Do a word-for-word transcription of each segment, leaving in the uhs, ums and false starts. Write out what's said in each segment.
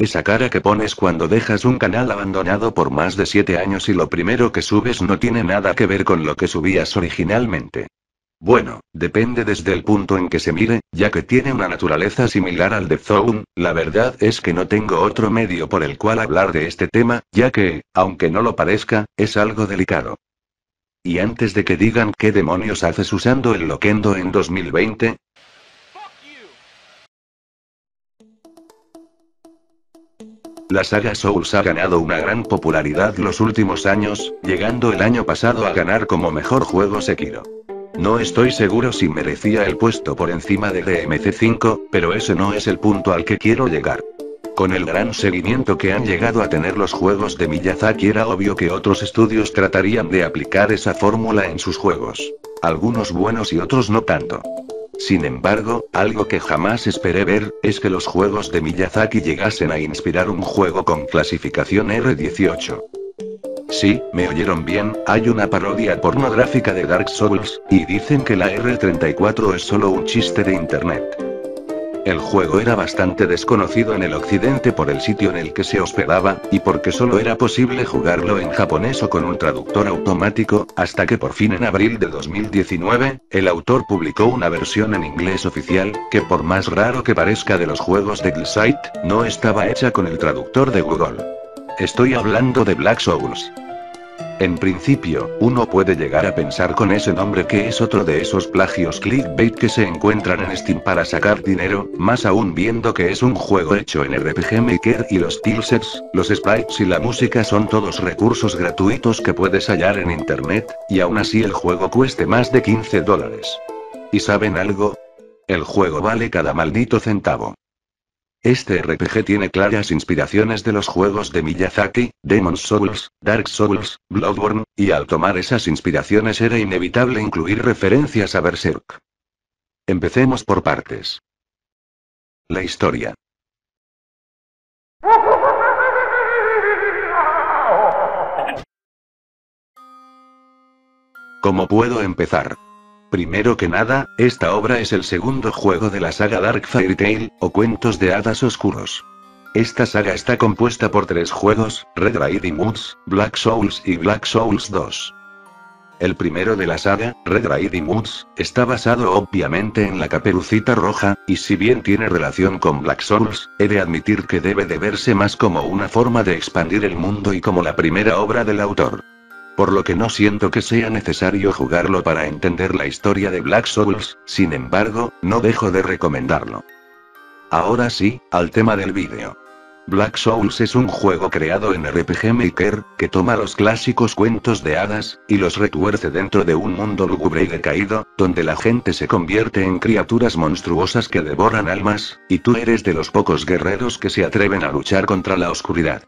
Esa cara que pones cuando dejas un canal abandonado por más de siete años y lo primero que subes no tiene nada que ver con lo que subías originalmente. Bueno, depende desde el punto en que se mire, ya que tiene una naturaleza similar al de Zone. La verdad es que no tengo otro medio por el cual hablar de este tema, ya que, aunque no lo parezca, es algo delicado. Y antes de que digan qué demonios haces usando el Loquendo en dos mil veinte, la saga Souls ha ganado una gran popularidad los últimos años, llegando el año pasado a ganar como mejor juego Sekiro. No estoy seguro si merecía el puesto por encima de D M C cinco, pero ese no es el punto al que quiero llegar. Con el gran seguimiento que han llegado a tener los juegos de Miyazaki era obvio que otros estudios tratarían de aplicar esa fórmula en sus juegos. Algunos buenos y otros no tanto. Sin embargo, algo que jamás esperé ver, es que los juegos de Miyazaki llegasen a inspirar un juego con clasificación R dieciocho. Sí, me oyeron bien, hay una parodia pornográfica de Dark Souls, y dicen que la R treinta y cuatro es solo un chiste de internet. El juego era bastante desconocido en el occidente por el sitio en el que se hospedaba, y porque solo era posible jugarlo en japonés o con un traductor automático, hasta que por fin en abril de dos mil diecinueve, el autor publicó una versión en inglés oficial, que por más raro que parezca de los juegos de Guildsight, no estaba hecha con el traductor de Google. Estoy hablando de Black Souls. En principio, uno puede llegar a pensar con ese nombre que es otro de esos plagios clickbait que se encuentran en Steam para sacar dinero, más aún viendo que es un juego hecho en R P G Maker y los tilsets, los sprites y la música son todos recursos gratuitos que puedes hallar en internet, y aún así el juego cueste más de quince dólares. ¿Y saben algo? El juego vale cada maldito centavo. Este R P G tiene claras inspiraciones de los juegos de Miyazaki, Demon's Souls, Dark Souls, Bloodborne, y al tomar esas inspiraciones era inevitable incluir referencias a Berserk. Empecemos por partes. La historia. ¿Cómo puedo empezar? Primero que nada, esta obra es el segundo juego de la saga Dark Fairy Tail, o Cuentos de Hadas Oscuros. Esta saga está compuesta por tres juegos, Red Riding Hoods, Black Souls y Black Souls dos. El primero de la saga, Red Riding Hoods, está basado obviamente en la Caperucita Roja, y si bien tiene relación con Black Souls, he de admitir que debe de verse más como una forma de expandir el mundo y como la primera obra del autor. Por lo que no siento que sea necesario jugarlo para entender la historia de Black Souls, sin embargo, no dejo de recomendarlo. Ahora sí, al tema del vídeo. Black Souls es un juego creado en R P G Maker, que toma los clásicos cuentos de hadas, y los retuerce dentro de un mundo lúgubre y decaído, donde la gente se convierte en criaturas monstruosas que devoran almas, y tú eres de los pocos guerreros que se atreven a luchar contra la oscuridad.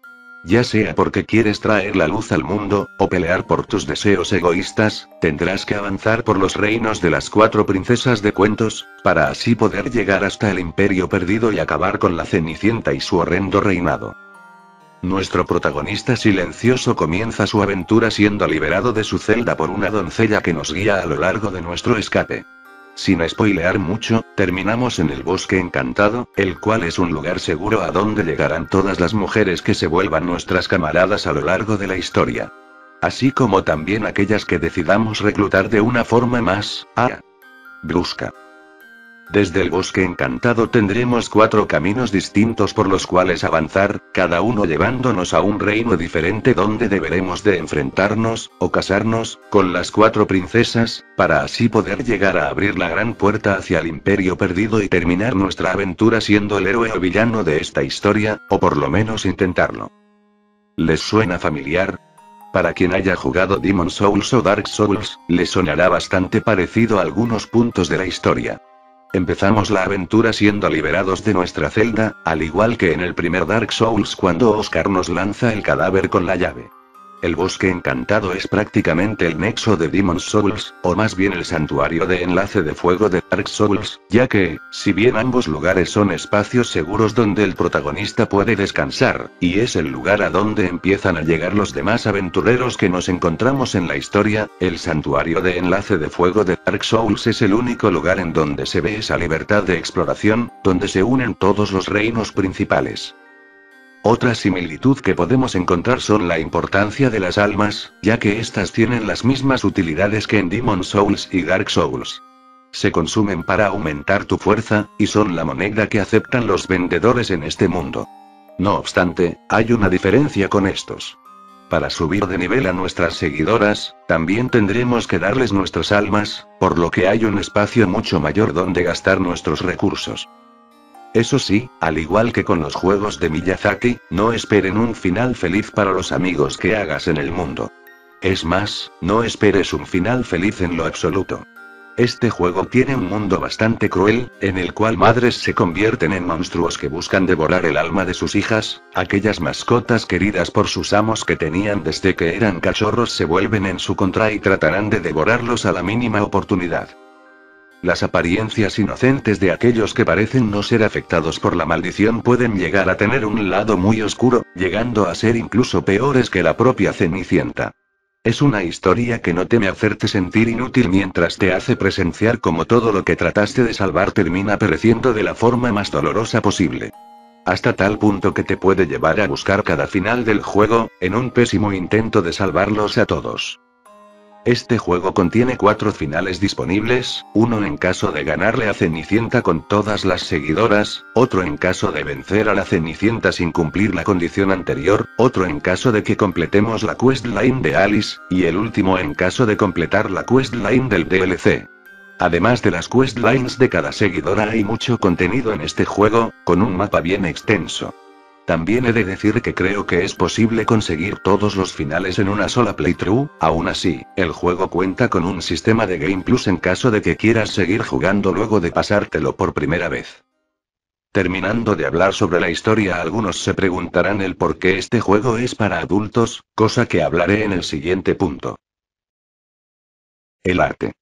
Ya sea porque quieres traer la luz al mundo, o pelear por tus deseos egoístas, tendrás que avanzar por los reinos de las cuatro princesas de cuentos, para así poder llegar hasta el Imperio Perdido y acabar con la Cenicienta y su horrendo reinado. Nuestro protagonista silencioso comienza su aventura siendo liberado de su celda por una doncella que nos guía a lo largo de nuestro escape. Sin spoilear mucho, terminamos en el Bosque Encantado, el cual es un lugar seguro a donde llegarán todas las mujeres que se vuelvan nuestras camaradas a lo largo de la historia. Así como también aquellas que decidamos reclutar de una forma más, ah, brusca. Desde el Bosque Encantado tendremos cuatro caminos distintos por los cuales avanzar, cada uno llevándonos a un reino diferente donde deberemos de enfrentarnos, o casarnos, con las cuatro princesas, para así poder llegar a abrir la gran puerta hacia el Imperio Perdido y terminar nuestra aventura siendo el héroe o villano de esta historia, o por lo menos intentarlo. ¿Les suena familiar? Para quien haya jugado Demon's Souls o Dark Souls, le sonará bastante parecido a algunos puntos de la historia. Empezamos la aventura siendo liberados de nuestra celda, al igual que en el primer Dark Souls cuando Oscar nos lanza el cadáver con la llave. El Bosque Encantado es prácticamente el nexo de Demon's Souls, o más bien el santuario de enlace de fuego de Dark Souls, ya que, si bien ambos lugares son espacios seguros donde el protagonista puede descansar, y es el lugar a donde empiezan a llegar los demás aventureros que nos encontramos en la historia, el santuario de enlace de fuego de Dark Souls es el único lugar en donde se ve esa libertad de exploración, donde se unen todos los reinos principales. Otra similitud que podemos encontrar son la importancia de las almas, ya que estas tienen las mismas utilidades que en Demon Souls y Dark Souls. Se consumen para aumentar tu fuerza, y son la moneda que aceptan los vendedores en este mundo. No obstante, hay una diferencia con estos. Para subir de nivel a nuestras seguidoras, también tendremos que darles nuestras almas, por lo que hay un espacio mucho mayor donde gastar nuestros recursos. Eso sí, al igual que con los juegos de Miyazaki, no esperen un final feliz para los amigos que hagas en el mundo. Es más, no esperes un final feliz en lo absoluto. Este juego tiene un mundo bastante cruel, en el cual madres se convierten en monstruos que buscan devorar el alma de sus hijas, aquellas mascotas queridas por sus amos que tenían desde que eran cachorros se vuelven en su contra y tratarán de devorarlos a la mínima oportunidad. Las apariencias inocentes de aquellos que parecen no ser afectados por la maldición pueden llegar a tener un lado muy oscuro, llegando a ser incluso peores que la propia Cenicienta. Es una historia que no teme hacerte sentir inútil mientras te hace presenciar cómo todo lo que trataste de salvar termina pereciendo de la forma más dolorosa posible. Hasta tal punto que te puede llevar a buscar cada final del juego, en un pésimo intento de salvarlos a todos. Este juego contiene cuatro finales disponibles, uno en caso de ganarle a Cenicienta con todas las seguidoras, otro en caso de vencer a la Cenicienta sin cumplir la condición anterior, otro en caso de que completemos la questline de Alice, y el último en caso de completar la questline del D L C. Además de las questlines de cada seguidora hay mucho contenido en este juego, con un mapa bien extenso. También he de decir que creo que es posible conseguir todos los finales en una sola playthrough, aún así, el juego cuenta con un sistema de Game Plus en caso de que quieras seguir jugando luego de pasártelo por primera vez. Terminando de hablar sobre la historia, algunos se preguntarán el por qué este juego es para adultos, cosa que hablaré en el siguiente punto. El arte.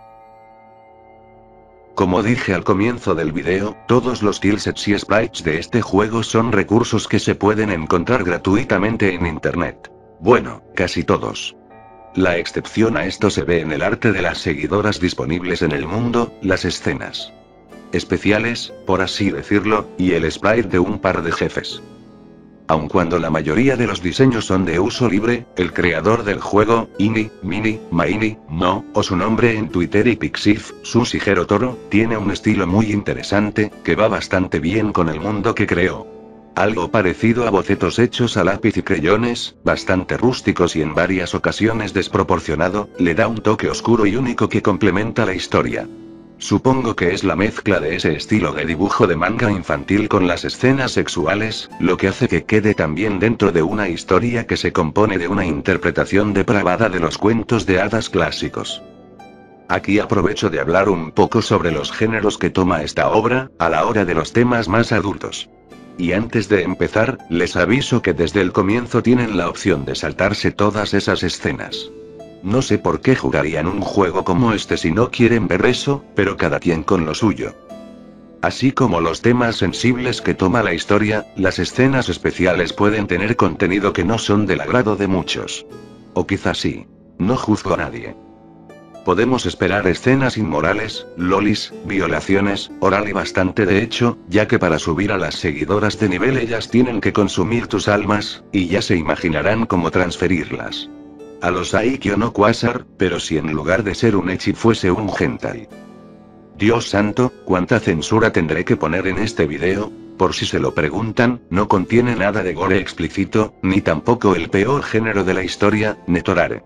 Como dije al comienzo del video, todos los tillsets y sprites de este juego son recursos que se pueden encontrar gratuitamente en internet. Bueno, casi todos. La excepción a esto se ve en el arte de las seguidoras disponibles en el mundo, las escenas especiales, por así decirlo, y el sprite de un par de jefes. Aun cuando la mayoría de los diseños son de uso libre, el creador del juego, Ini, Mini, Maini, Mo, o su nombre en Twitter y Pixiv, Sushihiro Toro, tiene un estilo muy interesante, que va bastante bien con el mundo que creó. Algo parecido a bocetos hechos a lápiz y creyones, bastante rústicos y en varias ocasiones desproporcionado, le da un toque oscuro y único que complementa la historia. Supongo que es la mezcla de ese estilo de dibujo de manga infantil con las escenas sexuales, lo que hace que quede también dentro de una historia que se compone de una interpretación depravada de los cuentos de hadas clásicos. Aquí aprovecho de hablar un poco sobre los géneros que toma esta obra, a la hora de los temas más adultos. Y antes de empezar, les aviso que desde el comienzo tienen la opción de saltarse todas esas escenas. No sé por qué jugarían un juego como este si no quieren ver eso, pero cada quien con lo suyo. Así como los temas sensibles que toma la historia, las escenas especiales pueden tener contenido que no son del agrado de muchos. O quizás sí. No juzgo a nadie. Podemos esperar escenas inmorales, lolis, violaciones, oral y bastante de hecho, ya que para subir a las seguidoras de nivel ellas tienen que consumir tus almas, y ya se imaginarán cómo transferirlas. A los Aikyo no Quasar, pero si en lugar de ser un ecchi fuese un hentai. Dios santo, ¿cuánta censura tendré que poner en este video? Por si se lo preguntan, no contiene nada de gore explícito, ni tampoco el peor género de la historia, Netorare.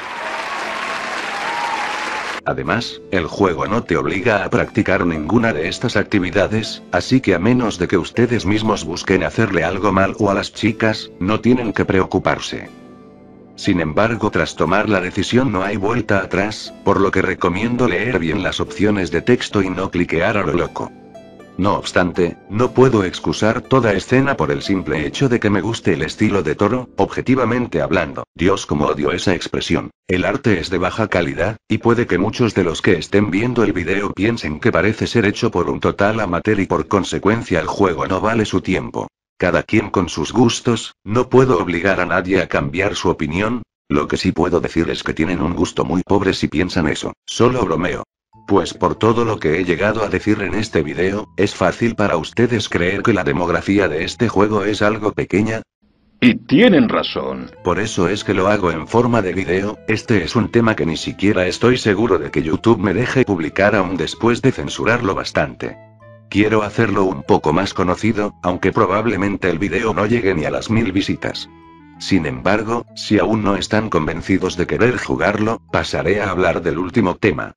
Además, el juego no te obliga a practicar ninguna de estas actividades, así que a menos de que ustedes mismos busquen hacerle algo mal o a las chicas, no tienen que preocuparse. Sin embargo, tras tomar la decisión no hay vuelta atrás, por lo que recomiendo leer bien las opciones de texto y no cliquear a lo loco. No obstante, no puedo excusar toda escena por el simple hecho de que me guste el estilo de Toro, objetivamente hablando. Dios, como odio esa expresión. El arte es de baja calidad, y puede que muchos de los que estén viendo el video piensen que parece ser hecho por un total amateur y por consecuencia el juego no vale su tiempo. Cada quien con sus gustos, no puedo obligar a nadie a cambiar su opinión, lo que sí puedo decir es que tienen un gusto muy pobre si piensan eso, solo bromeo. Pues por todo lo que he llegado a decir en este video, ¿es fácil para ustedes creer que la demografía de este juego es algo pequeña? Y tienen razón. Por eso es que lo hago en forma de video. Este es un tema que ni siquiera estoy seguro de que YouTube me deje publicar aún después de censurarlo bastante. Quiero hacerlo un poco más conocido, aunque probablemente el video no llegue ni a las mil visitas. Sin embargo, si aún no están convencidos de querer jugarlo, pasaré a hablar del último tema.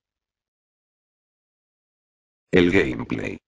El gameplay.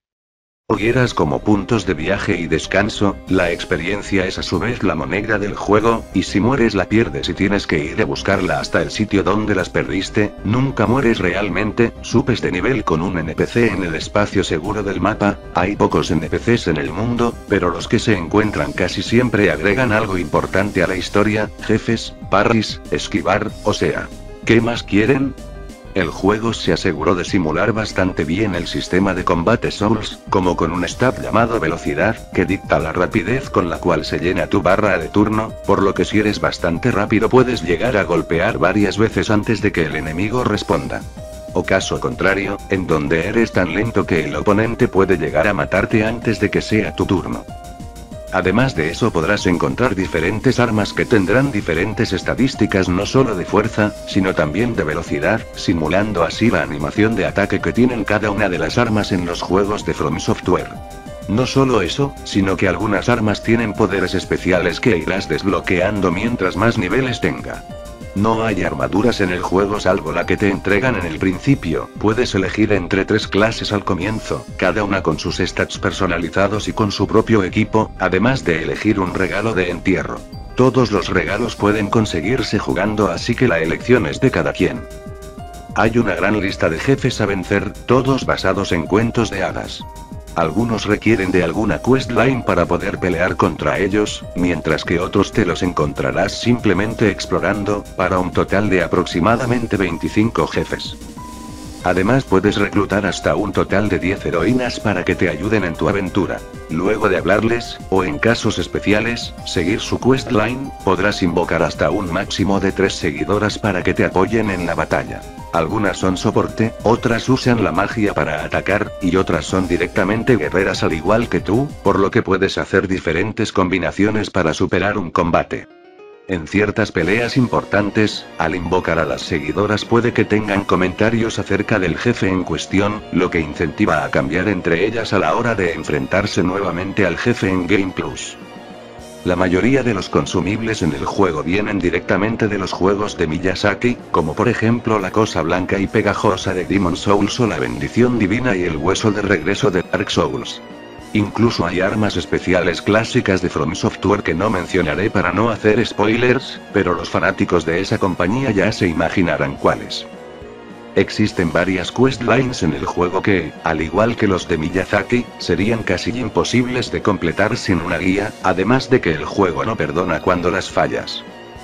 Hogueras como puntos de viaje y descanso, la experiencia es a su vez la moneda del juego, y si mueres la pierdes y tienes que ir a buscarla hasta el sitio donde las perdiste, nunca mueres realmente, subes de nivel con un N P C en el espacio seguro del mapa, hay pocos N P Cs en el mundo, pero los que se encuentran casi siempre agregan algo importante a la historia, jefes, parries, esquivar, o sea, ¿qué más quieren? El juego se aseguró de simular bastante bien el sistema de combate Souls, como con un stat llamado velocidad, que dicta la rapidez con la cual se llena tu barra de turno, por lo que si eres bastante rápido puedes llegar a golpear varias veces antes de que el enemigo responda. O caso contrario, en donde eres tan lento que el oponente puede llegar a matarte antes de que sea tu turno. Además de eso podrás encontrar diferentes armas que tendrán diferentes estadísticas no solo de fuerza, sino también de velocidad, simulando así la animación de ataque que tienen cada una de las armas en los juegos de From Software. No solo eso, sino que algunas armas tienen poderes especiales que irás desbloqueando mientras más niveles tenga. No hay armaduras en el juego salvo la que te entregan en el principio, puedes elegir entre tres clases al comienzo, cada una con sus stats personalizados y con su propio equipo, además de elegir un regalo de entierro. Todos los regalos pueden conseguirse jugando, así que la elección es de cada quien. Hay una gran lista de jefes a vencer, todos basados en cuentos de hadas. Algunos requieren de alguna questline para poder pelear contra ellos, mientras que otros te los encontrarás simplemente explorando, para un total de aproximadamente veinticinco jefes. Además puedes reclutar hasta un total de diez heroínas para que te ayuden en tu aventura. Luego de hablarles, o en casos especiales, seguir su questline, podrás invocar hasta un máximo de tres seguidoras para que te apoyen en la batalla. Algunas son soporte, otras usan la magia para atacar, y otras son directamente guerreras al igual que tú, por lo que puedes hacer diferentes combinaciones para superar un combate. En ciertas peleas importantes, al invocar a las seguidoras puede que tengan comentarios acerca del jefe en cuestión, lo que incentiva a cambiar entre ellas a la hora de enfrentarse nuevamente al jefe en Game Plus. La mayoría de los consumibles en el juego vienen directamente de los juegos de Miyazaki, como por ejemplo la cosa blanca y pegajosa de Demon's Souls o la bendición divina y el hueso de regreso de Dark Souls. Incluso hay armas especiales clásicas de From Software que no mencionaré para no hacer spoilers, pero los fanáticos de esa compañía ya se imaginarán cuáles. Existen varias questlines en el juego que, al igual que los de Miyazaki, serían casi imposibles de completar sin una guía, además de que el juego no perdona cuando las fallas.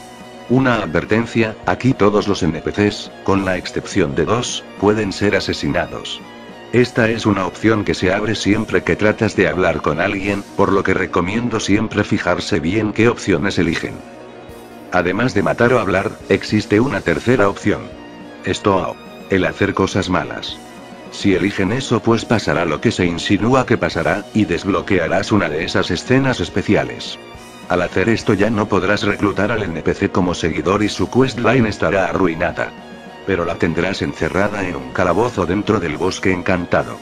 Una advertencia, aquí todos los N P Cs, con la excepción de dos, pueden ser asesinados. Esta es una opción que se abre siempre que tratas de hablar con alguien, por lo que recomiendo siempre fijarse bien qué opciones eligen. Además de matar o hablar, existe una tercera opción. Esto, el hacer cosas malas. Si eligen eso pues pasará lo que se insinúa que pasará, y desbloquearás una de esas escenas especiales. Al hacer esto ya no podrás reclutar al N P C como seguidor y su questline estará arruinada. Pero la tendrás encerrada en un calabozo dentro del bosque encantado.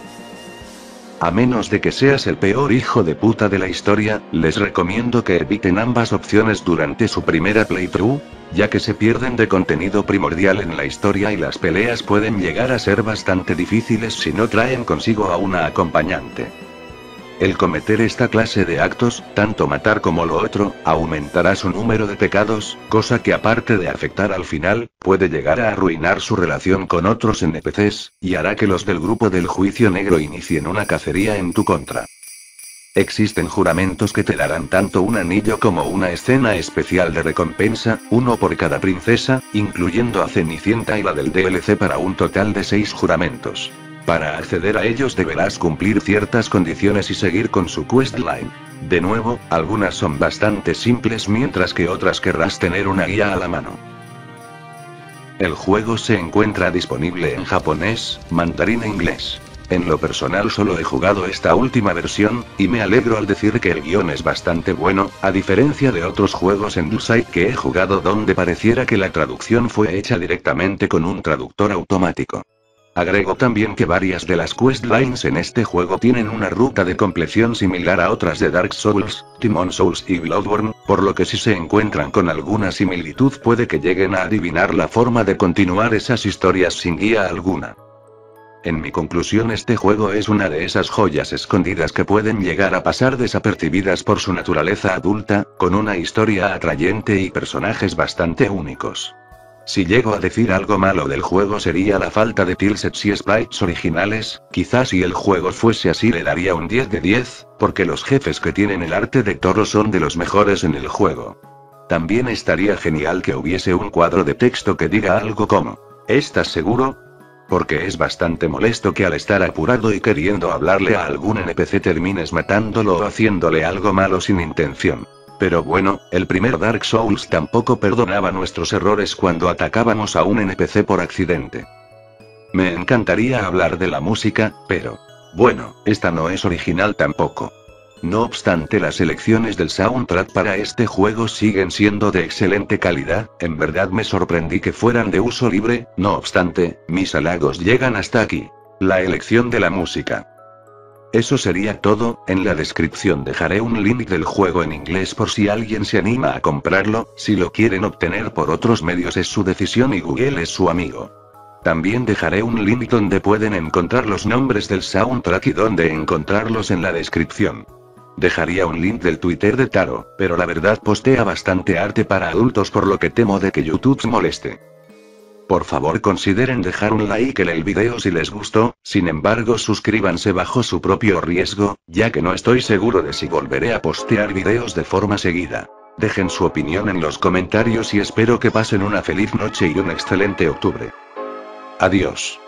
A menos de que seas el peor hijo de puta de la historia, les recomiendo que eviten ambas opciones durante su primera playthrough, ya que se pierden de contenido primordial en la historia y las peleas pueden llegar a ser bastante difíciles si no traen consigo a una acompañante. El cometer esta clase de actos, tanto matar como lo otro, aumentará su número de pecados, cosa que aparte de afectar al final, puede llegar a arruinar su relación con otros N P Cs, y hará que los del grupo del juicio negro inicien una cacería en tu contra. Existen juramentos que te darán tanto un anillo como una escena especial de recompensa, uno por cada princesa, incluyendo a Cenicienta y la del D L C para un total de seis juramentos. Para acceder a ellos deberás cumplir ciertas condiciones y seguir con su questline. De nuevo, algunas son bastante simples mientras que otras querrás tener una guía a la mano. El juego se encuentra disponible en japonés, mandarín e inglés. En lo personal solo he jugado esta última versión, y me alegro al decir que el guión es bastante bueno, a diferencia de otros juegos en DualSide que he jugado donde pareciera que la traducción fue hecha directamente con un traductor automático. Agrego también que varias de las questlines en este juego tienen una ruta de compleción similar a otras de Dark Souls, Demon Souls y Bloodborne, por lo que si se encuentran con alguna similitud puede que lleguen a adivinar la forma de continuar esas historias sin guía alguna. En mi conclusión, este juego es una de esas joyas escondidas que pueden llegar a pasar desapercibidas por su naturaleza adulta, con una historia atrayente y personajes bastante únicos. Si llego a decir algo malo del juego sería la falta de tilsets y sprites originales, quizás si el juego fuese así le daría un diez de diez, porque los jefes que tienen el arte de Toro son de los mejores en el juego. También estaría genial que hubiese un cuadro de texto que diga algo como, ¿estás seguro? Porque es bastante molesto que al estar apurado y queriendo hablarle a algún N P C termines matándolo o haciéndole algo malo sin intención. Pero bueno, el primer Dark Souls tampoco perdonaba nuestros errores cuando atacábamos a un N P C por accidente. Me encantaría hablar de la música, pero... bueno, esta no es original tampoco. No obstante, las selecciones del soundtrack para este juego siguen siendo de excelente calidad, en verdad me sorprendí que fueran de uso libre, no obstante, mis halagos llegan hasta aquí. La elección de la música. Eso sería todo, en la descripción dejaré un link del juego en inglés por si alguien se anima a comprarlo, si lo quieren obtener por otros medios es su decisión y Google es su amigo. También dejaré un link donde pueden encontrar los nombres del soundtrack y donde encontrarlos en la descripción. Dejaría un link del Twitter de Taro, pero la verdad postea bastante arte para adultos por lo que temo de que YouTube se moleste. Por favor consideren dejar un like en el video si les gustó, sin embargo suscríbanse bajo su propio riesgo, ya que no estoy seguro de si volveré a postear videos de forma seguida. Dejen su opinión en los comentarios y espero que pasen una feliz noche y un excelente octubre. Adiós.